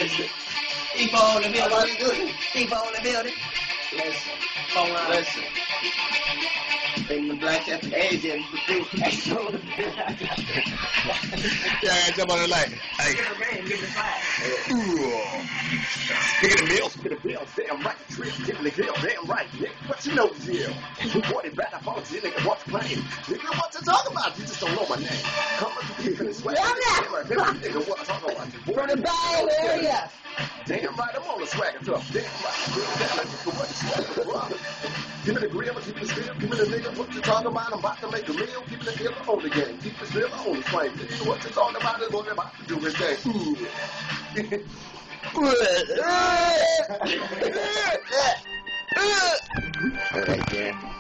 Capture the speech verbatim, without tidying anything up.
Listen. People on the How building. you doing? People on the building. Listen. Phone line. Listen. Bring the black at the edge and the thing. Yeah, I jump on the light. Hey. Give it a man, give it a five. Speaking of meals, speaking of bills, damn right, the trip, giving the grill, damn right, nigga, what you know the deal? Forty back, I follow you, nigga, what's playing? Nigga, what to talk about? You just don't know my name. Come on, you keep in the sweat. Damn right, nigga, what I talk about? From the Bay Area. Damn right, I'm on the swagger truck. Damn right, damn right, nigga, what you swagger truck? Give me the grill, give me the steel, give me the nigga, what you talking about? I'm about to make a meal, give me the deal on the game, keep the still on the flame. Nigga, what you talking about is what I'm about to do his thing. All right, yeah.